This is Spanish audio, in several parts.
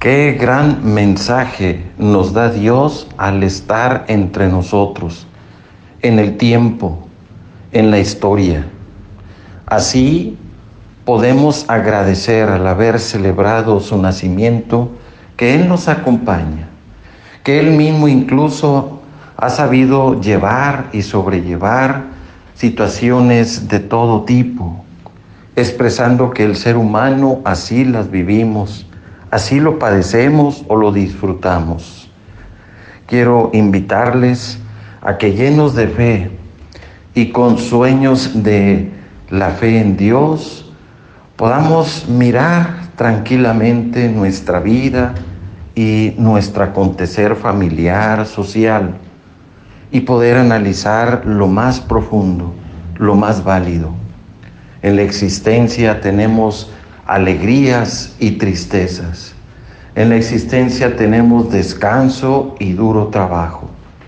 Qué gran mensaje nos da Dios al estar entre nosotros, en el tiempo, en la historia. Así podemos agradecer al haber celebrado su nacimiento, que Él nos acompaña, que Él mismo incluso ha sabido llevar y sobrellevar situaciones de todo tipo, expresando que el ser humano así las vivimos, así lo padecemos o lo disfrutamos. Quiero invitarles a que, llenos de fe y con sueños de la fe en Dios, podamos mirar tranquilamente nuestra vida y nuestro acontecer familiar, social, y poder analizar lo más profundo, lo más válido. En la existencia tenemos alegrías y tristezas. En la existencia tenemos descanso y duro trabajo.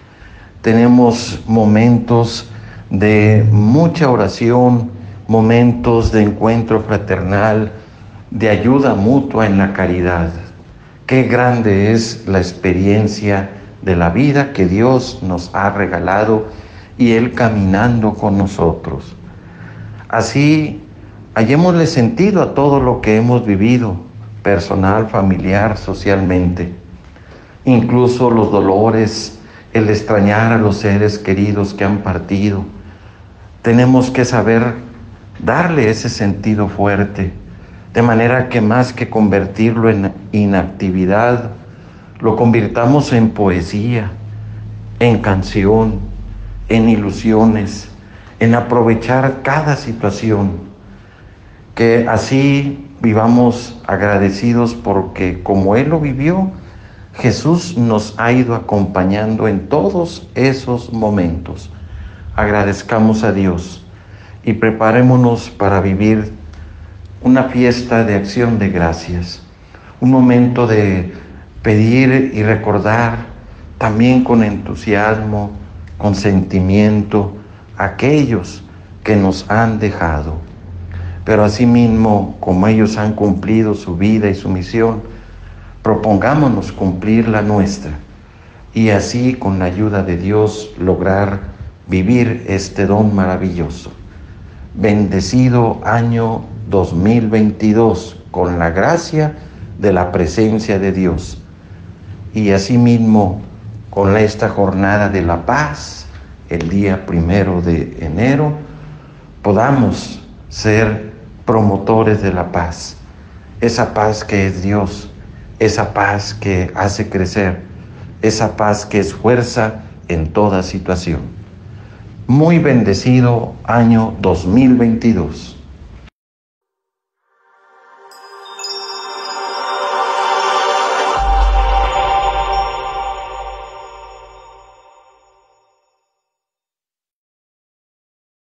Tenemos momentos de mucha oración, momentos de encuentro fraternal, de ayuda mutua en la caridad. Qué grande es la experiencia de la vida que Dios nos ha regalado y Él caminando con nosotros. Así, hallémosle sentido a todo lo que hemos vivido, personal, familiar, socialmente. Incluso los dolores, el extrañar a los seres queridos que han partido. Tenemos que saber darle ese sentido fuerte, de manera que más que convertirlo en inactividad, lo convirtamos en poesía, en canción, en ilusiones, en aprovechar cada situación. Que así vivamos agradecidos porque, como Él lo vivió, Jesús nos ha ido acompañando en todos esos momentos. Agradezcamos a Dios y preparémonos para vivir una fiesta de acción de gracias, un momento de pedir y recordar también con entusiasmo, con sentimiento, a aquellos que nos han dejado. Pero asimismo, como ellos han cumplido su vida y su misión, propongámonos cumplir la nuestra y así, con la ayuda de Dios, lograr vivir este don maravilloso. Bendecido año 2022, con la gracia de la presencia de Dios. Y asimismo, con esta jornada de la paz, el día 1 de enero, podamos ser promotores de la paz, esa paz que es Dios, esa paz que hace crecer, esa paz que es fuerza en toda situación. Muy bendecido año 2022.